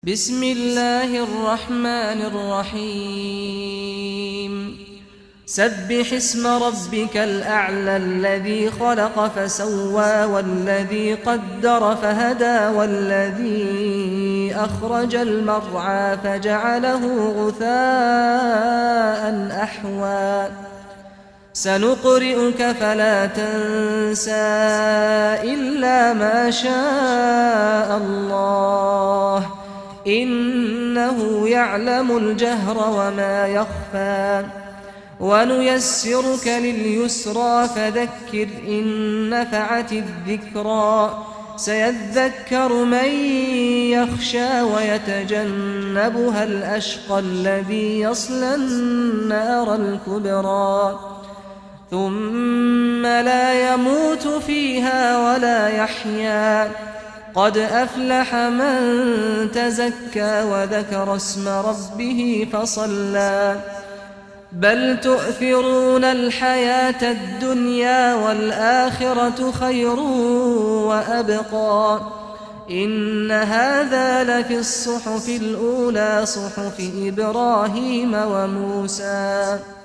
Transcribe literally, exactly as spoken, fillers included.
بسم الله الرحمن الرحيم سبح اسم ربك الأعلى الذي خلق فسوى والذي قدر فهدى والذي أخرج المرعى فجعله غثاء أحوى سنقرئك فلا تنسى إلا ما شاء الله إنه يعلم الجهر وما يخفى ونيسرك لليسرى فذكر إن نفعت الذكرى سيذكر من يخشى ويتجنبها الأشقى الذي يصلى النار الكبرى ثم لا يموت فيها ولا يحيا قد أفلح من تزكى وذكر اسم ربه فصلى بل تؤثرون الحياة الدنيا والآخرة خير وأبقى إن هذا لفي الصحف الأولى صحف إبراهيم وموسى.